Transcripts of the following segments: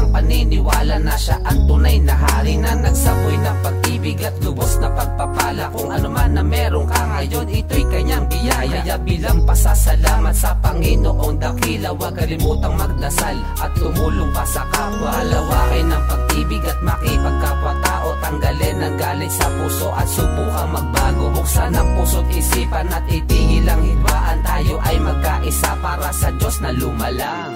ang paniniwala na siya ang tunay na hari na nagsaboy ng pag-ibig at lubos na pagpapala. Kung ano man na meron ka ngayon, ito'y kanyang biyaya. Kaya bilang pasasalamat sa Panginoong dakila, huwag kalimutang magdasal at tumulong pa sa kapwa. Halawakin ng pag-ibig at makipagkapwa-tao, tanggalin ang galit sa puso at subukang magbago. Buksan ang puso't isipan at itigil ang hidwaan. Tayo ay magkaisa para sa Diyos na lumalang.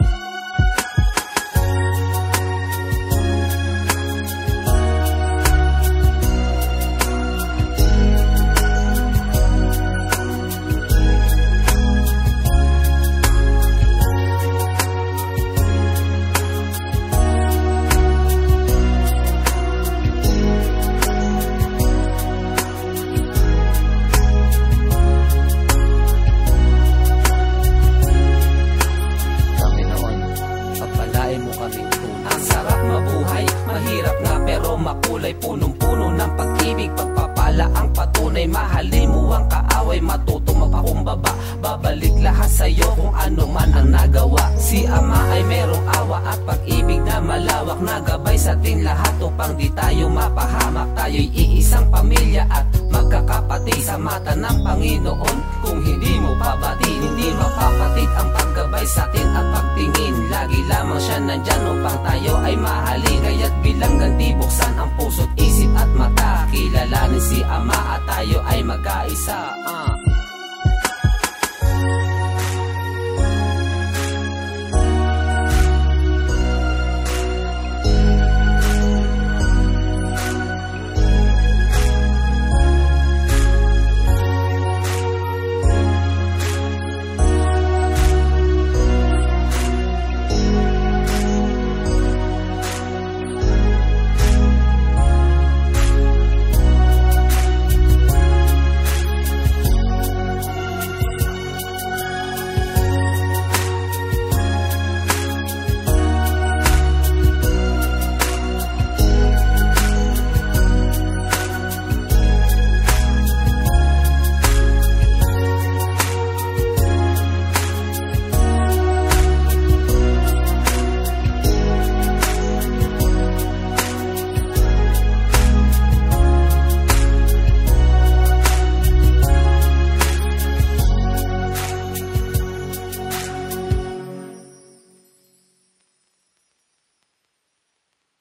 Mahirap nga pero makulay, punong-puno ng pag-ibig, pagpapala ang patunay. Mahalin mo ang kaaway, matutong mapakumbaba. Babalik lahat sa'yo kung ano man ang nagawa. Si Ama ay merong awa at pag-ibig na malawak, nagabay sa ating lahat upang di tayo mapahamak. Tayo'y iisang pamilya at magkakapatid sa mata ng Panginoon. Kung hindi mo pabatid, hindi mapapatid ang paggabay sa atin at pagtingin. Lagi lamang siya nandyan upang tayo ay mahalin. Kaya't bilang ganti, buksan ang puso't isip at mata, kilalanin si Ama at tayo ay magkaisa.